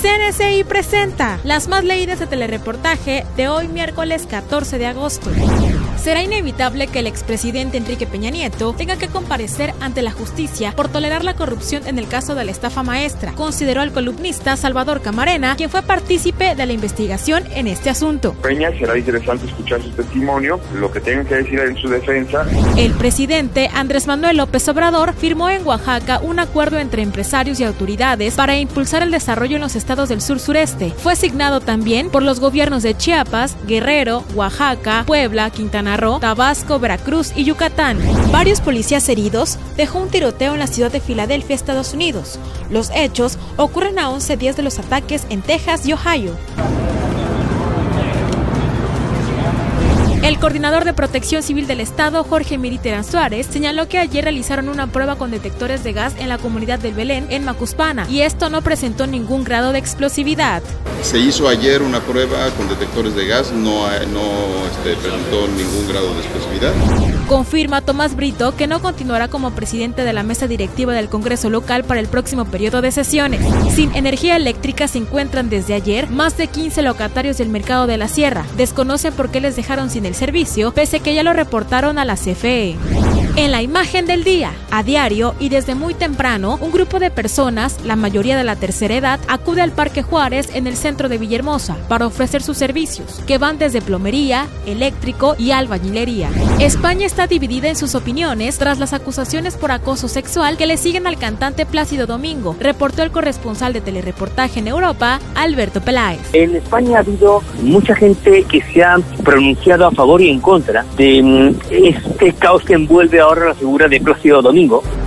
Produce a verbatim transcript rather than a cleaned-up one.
C N C I presenta las más leídas de telereportaje de hoy miércoles catorce de agosto. Será inevitable que el expresidente Enrique Peña Nieto tenga que comparecer ante la justicia por tolerar la corrupción en el caso de la estafa maestra, consideró el columnista Salvador Camarena, quien fue partícipe de la investigación en este asunto. Peña, será interesante escuchar su testimonio, lo que tengan que decir en su defensa. El presidente Andrés Manuel López Obrador firmó en Oaxaca un acuerdo entre empresarios y autoridades para impulsar el desarrollo en los estados del sur-sureste. Fue signado también por los gobiernos de Chiapas, Guerrero, Oaxaca, Puebla, Quintana Roo, Tabasco, Veracruz y Yucatán. Varios policías heridos dejó un tiroteo en la ciudad de Filadelfia, Estados Unidos. Los hechos ocurren a once días de los ataques en Texas y Ohio. El coordinador de Protección Civil del Estado, Jorge Miri Terán Suárez, señaló que ayer realizaron una prueba con detectores de gas en la comunidad del Belén, en Macuspana, y esto no presentó ningún grado de explosividad. Se hizo ayer una prueba con detectores de gas, no, no este, presentó ningún grado de explosividad. Confirma Tomás Brito que no continuará como presidente de la mesa directiva del Congreso local para el próximo periodo de sesiones. Sin energía eléctrica se encuentran desde ayer más de quince locatarios del mercado de la Sierra. Desconocen por qué les dejaron sin el servicio, pese que ya lo reportaron a la C F E. En la imagen del día, a diario y desde muy temprano, un grupo de personas, la mayoría de la tercera edad, acude al Parque Juárez en el centro de Villahermosa para ofrecer sus servicios, que van desde plomería, eléctrico y albañilería. España está dividida en sus opiniones tras las acusaciones por acoso sexual que le siguen al cantante Plácido Domingo, reportó el corresponsal de telereportaje en Europa, Alberto Peláez. En España ha habido mucha gente que se ha pronunciado a favor y en contra de este caos que envuelve ahora la figura de Plácido Domingo.